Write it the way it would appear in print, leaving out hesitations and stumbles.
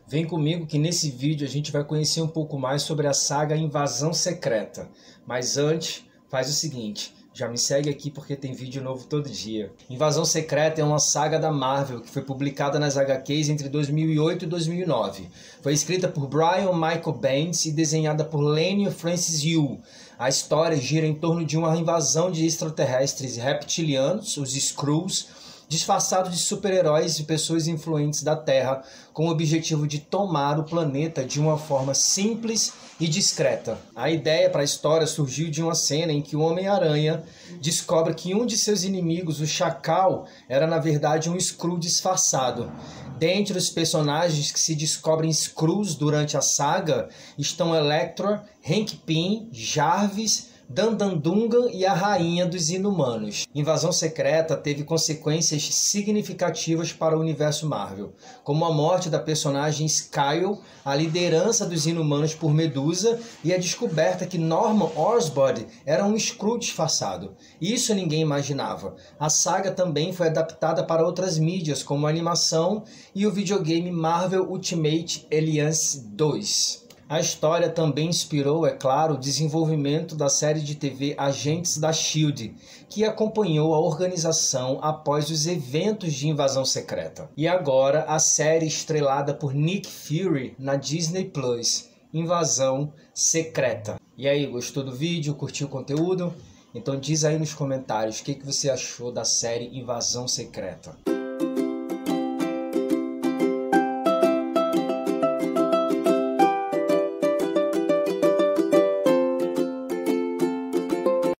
Vem comigo que nesse vídeo a gente vai conhecer um pouco mais sobre a saga Invasão Secreta. Mas antes, faz o seguinte, já me segue aqui porque tem vídeo novo todo dia. Invasão Secreta é uma saga da Marvel que foi publicada nas HQs entre 2008 e 2009. Foi escrita por Brian Michael Bendis e desenhada por Leinil Francis Yu. A história gira em torno de uma invasão de extraterrestres reptilianos, os Skrulls, disfarçados de super-heróis e pessoas influentes da Terra, com o objetivo de tomar o planeta de uma forma simples e discreta. A ideia para a história surgiu de uma cena em que o Homem-Aranha descobre que um de seus inimigos, o Chacal, era na verdade um Skrull disfarçado. Dentre os personagens que se descobrem Skrulls durante a saga estão Elektra, Hank Pym, Jarvis, Dandandungan e a Rainha dos Inumanos. Invasão Secreta teve consequências significativas para o universo Marvel, como a morte da personagem Skyle, a liderança dos Inumanos por Medusa e a descoberta que Norman Osborn era um Skrull disfarçado. Isso ninguém imaginava. A saga também foi adaptada para outras mídias, como a animação e o videogame Marvel Ultimate Alliance 2. A história também inspirou, é claro, o desenvolvimento da série de TV Agentes da S.H.I.E.L.D., que acompanhou a organização após os eventos de Invasão Secreta. E agora, a série estrelada por Nick Fury na Disney+, Invasão Secreta. E aí, gostou do vídeo? Curtiu o conteúdo? Então diz aí nos comentários o que você achou da série Invasão Secreta.